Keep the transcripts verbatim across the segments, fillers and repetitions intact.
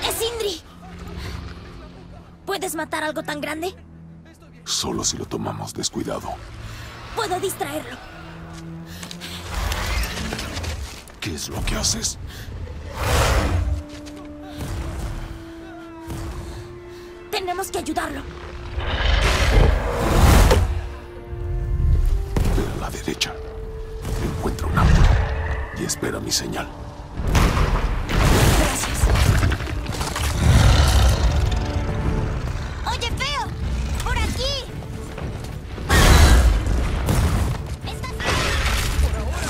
¡Es Sindri! ¿Puedes matar algo tan grande? Solo si lo tomamos descuidado. Puedo distraerlo. ¿Qué es lo que haces? Tenemos que ayudarlo. Ve a la derecha. Encuentra un ángulo y espera mi señal. Gracias. ¡Oye, feo! ¡Por aquí! ¿Estás bien? ¡Por ahora!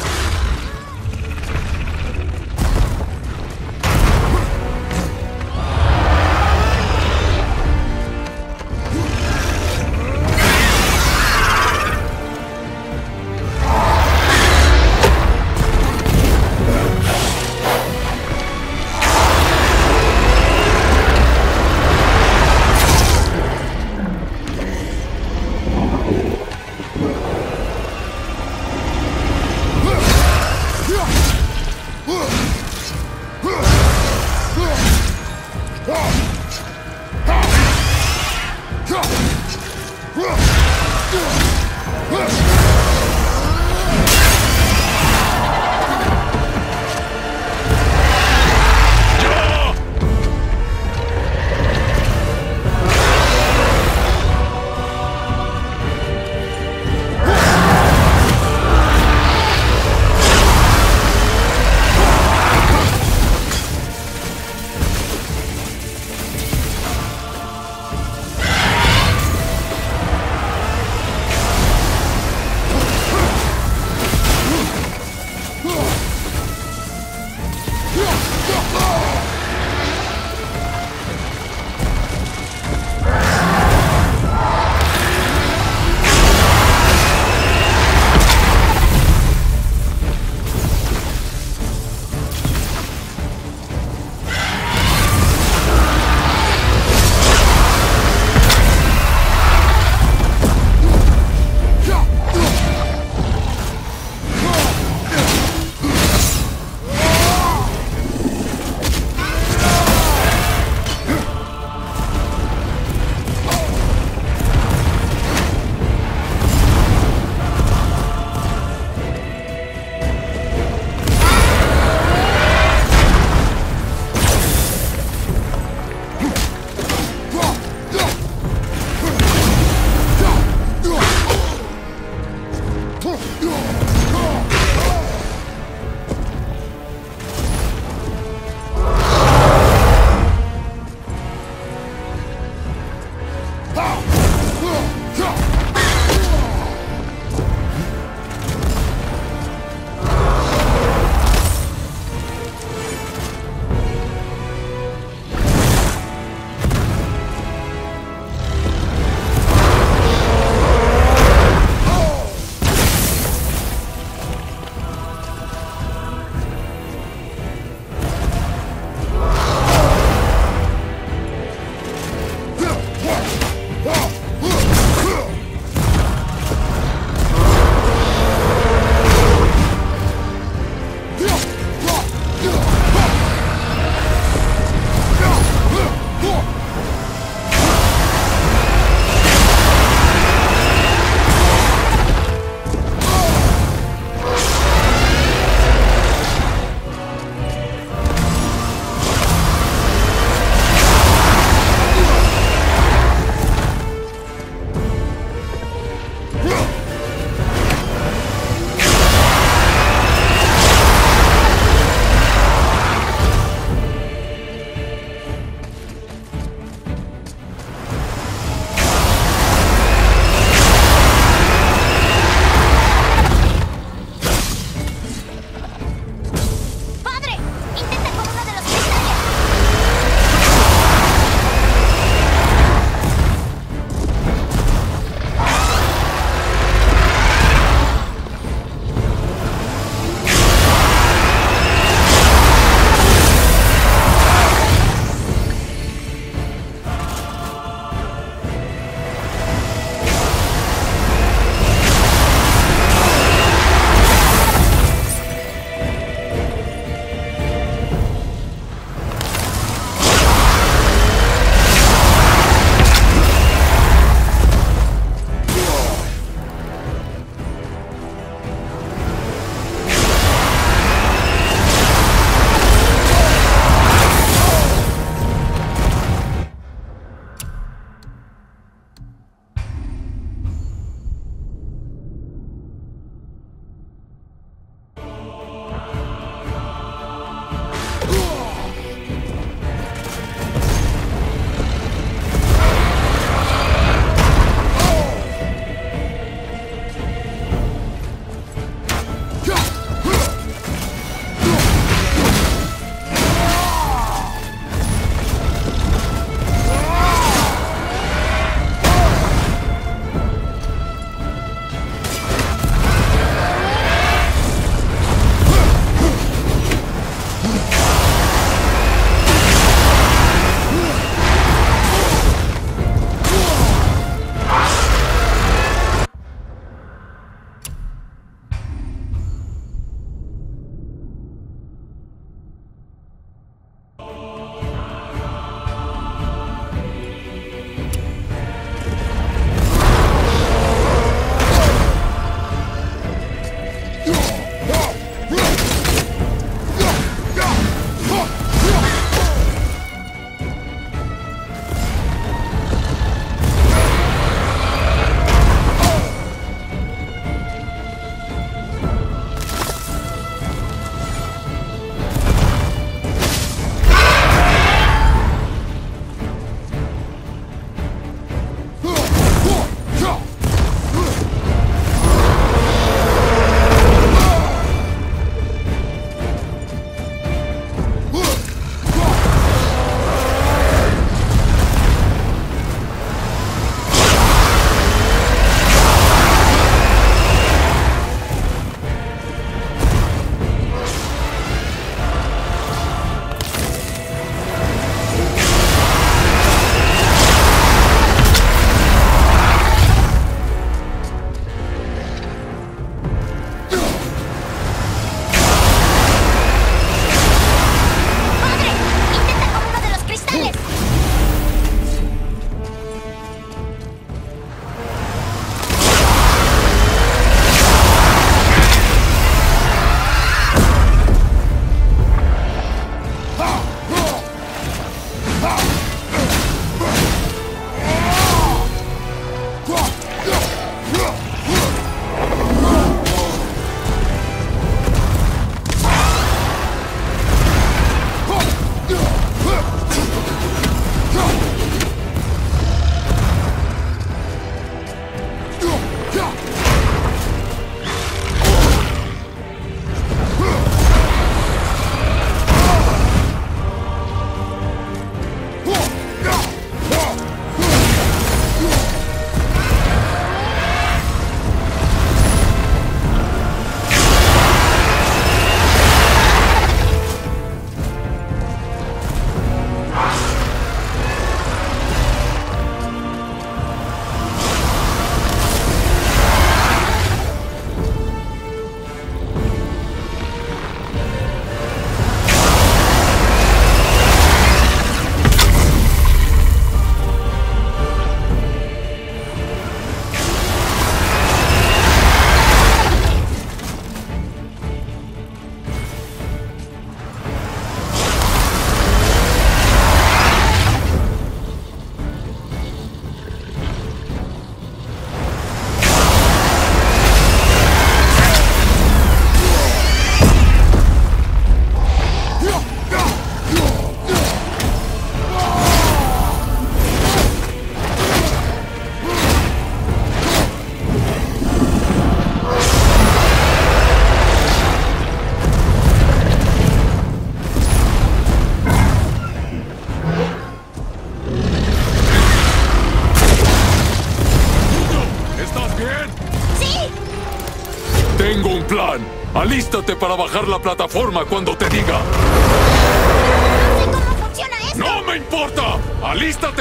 Alístate para bajar la plataforma cuando te diga. No sé cómo funciona esto. ¡No me importa! ¡Alístate!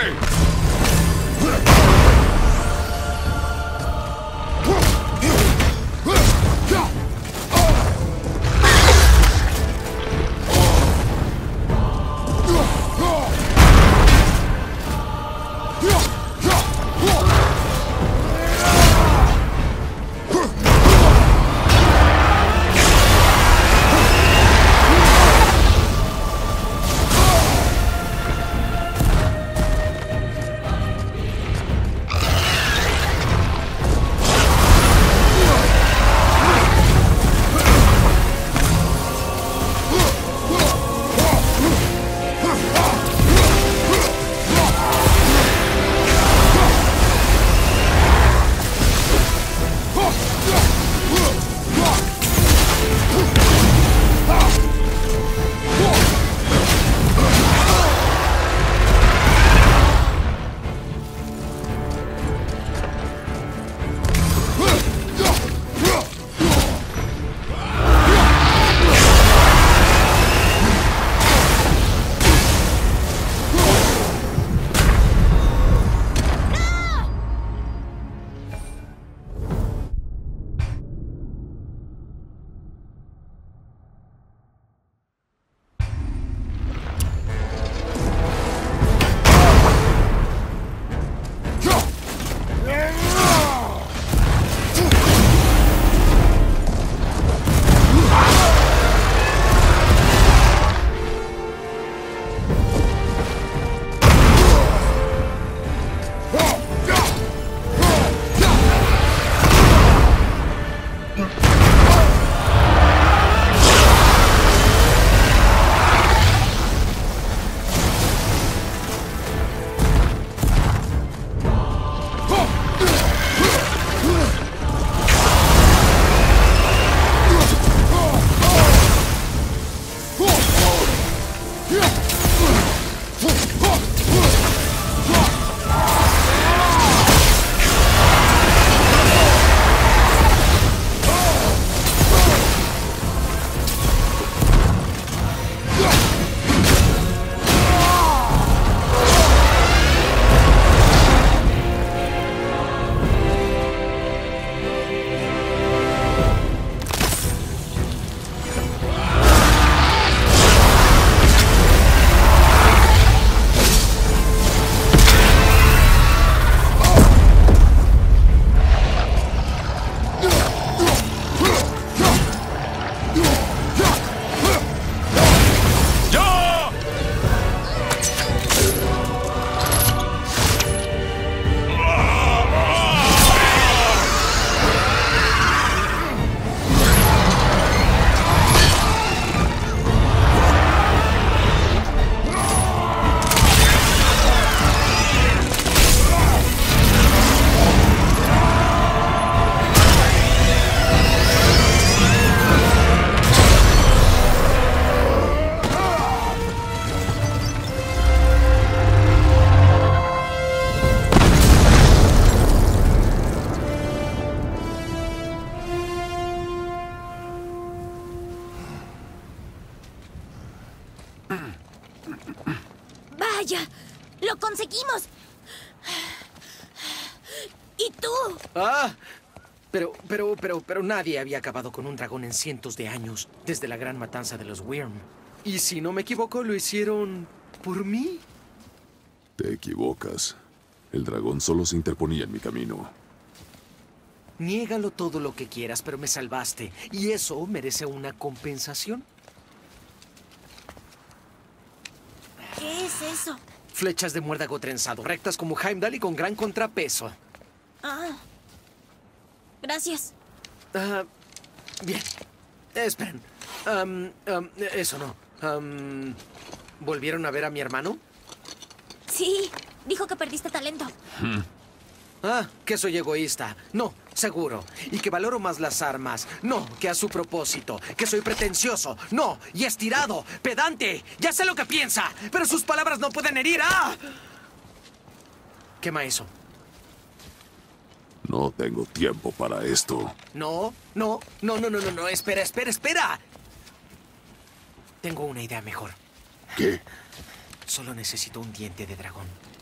¡Vaya! ¡Lo conseguimos! ¿Y tú? ¡Ah! Pero, pero, pero, pero nadie había acabado con un dragón en cientos de años, desde la gran matanza de los Wyrm. Y si no me equivoco, lo hicieron por mí. Te equivocas. El dragón solo se interponía en mi camino. Niégalo todo lo que quieras, pero me salvaste. Y eso merece una compensación. ¿Qué es eso? Flechas de muérdago trenzado, rectas como Heimdall y con gran contrapeso. Ah. Gracias. Ah, bien. Esperen. Am, am, eso no. Am, ¿volvieron a ver a mi hermano? Sí, dijo que perdiste talento. Ah, que soy egoísta. No, seguro. Y que valoro más las armas. No, que a su propósito. Que soy pretencioso. No, y estirado. Pedante. Ya sé lo que piensa. Pero sus palabras no pueden herir. ¡Ah! Quema eso. No tengo tiempo para esto. No, no, no, no, no, no, no, espera, espera, espera. Tengo una idea mejor. ¿Qué? Solo necesito un diente de dragón.